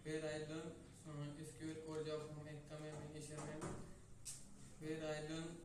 where I learn SQL code job from a company where I learn